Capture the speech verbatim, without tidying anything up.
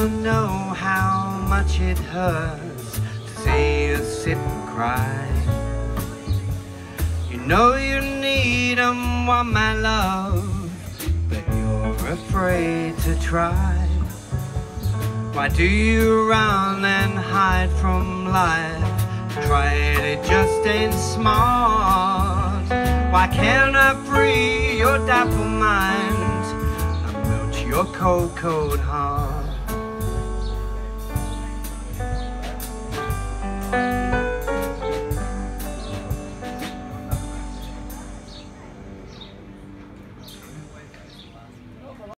don't know how much it hurts to see you sit and cry. You know you need and want my love, but you're afraid to try. Why do you run and hide from life? Try it, it just ain't smart. Why can't I free your dapple mind and melt your cold, cold heart?